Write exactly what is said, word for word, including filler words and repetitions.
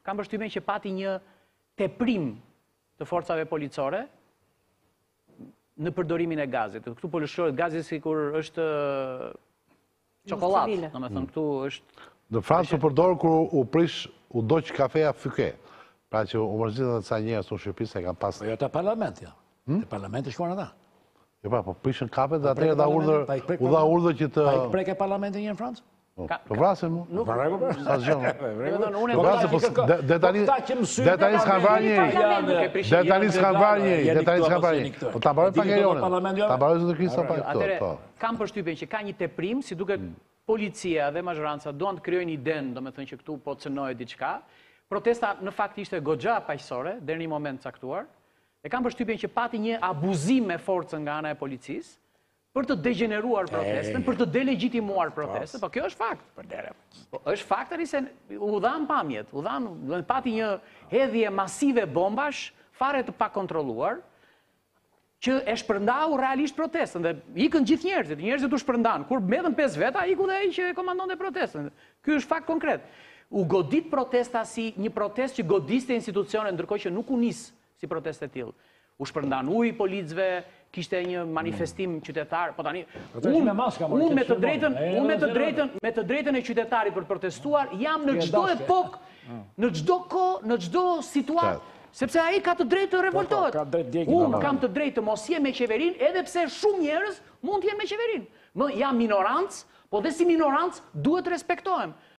kam përshtypjen që pati një teprim të forcave policore në përdorimin e gazit. Këtu po lëshohet gazi sikur është çokollatë, domethënë këtu është. Në Francë u përdor kur u prish, u doq kafeja fyke. Pra që u mërzitën dhe ca njerëz në Shqipëri se kanë pas. Po jo te parlamenti, ja. Te parlamenti shkuan ata. Jo pa, po prishën kapet dhe atëherë dha urdhër, u dha urdhër që të. Pa i prek e parlamenti një në Francë? Po vrasin mu. Nuk vrego për. Sa zgjën. Po vrasin, po detani detani s'kan vrarë njëri. Detani s'kan vrarë njëri, detani s'kan vrarë njëri. Po ta mbaroj pak ajonin. Ta mbaroj zotë Krista pak këto. Atëre, kam përshtypjen që ka një teprim, si duket policia dhe mazhoranca duan të krijojnë idenë, domethënë që këtu po cënohet diçka. Protesta në fakt ishte goxha paqësore deri në një moment caktuar. E kam përshtypjen që pati një abuzim me forcën nga ana e policisë për të degeneruar protestën, për të delegjitimuar protestën, po kjo është fakt. Po është fakt tani se u dhan pamjet, u dhan, pati një hedhje masive bombash, fare të pakontrolluar, që e shpërndau realisht protestën dhe ikën gjithë njerëzit, njerëzit u shpërndan. Kur mbetën pesë veta, iku dhe ai që e komandonte protestën. Ky është fakt konkret. U godit protesta si një protestë që godiste institucione, ndërkohë që nuk u nis si protestë e tillë. U shpërndan ujë policëve, kishte një manifestim qytetar, po tani unë me të drejtën, unë me të drejtën, me të drejtën e qytetarit për protestuar, jam në çdo epokë, në çdo kohë, në çdo situatë, sepse ai ka të drejtë të revoltohet. Unë kam të drejtë të mos jem me qeverinë, edhe pse shumë njerëz mund të jenë me qeverinë. Më jam minorancë, po dhe si minorancë duhet respektohem.